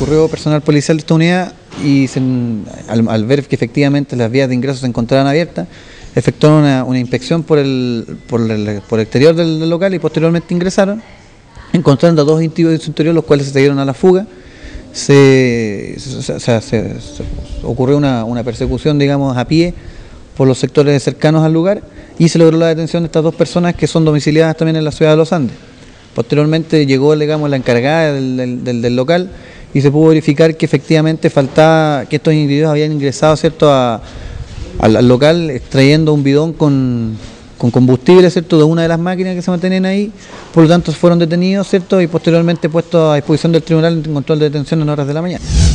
concurrió personal policial de esta unidad y al ver que efectivamente las vías de ingreso se encontraban abiertas, efectuaron una inspección por el exterior del local y posteriormente ingresaron, encontrando a 2 individuos de su interior, los cuales se dieron a la fuga. Ocurrió una persecución, digamos, a pie por los sectores cercanos al lugar y se logró la detención de estas 2 personas que son domiciliadas también en la ciudad de Los Andes. Posteriormente llegó, digamos, la encargada del local y se pudo verificar que efectivamente faltaba, que estos individuos habían ingresado, ¿cierto?, al local extrayendo un bidón con combustible, ¿cierto?, de una de las máquinas que se mantenían ahí. Por lo tanto fueron detenidos, ¿cierto?, y posteriormente puestos a disposición del tribunal en control de detención en horas de la mañana.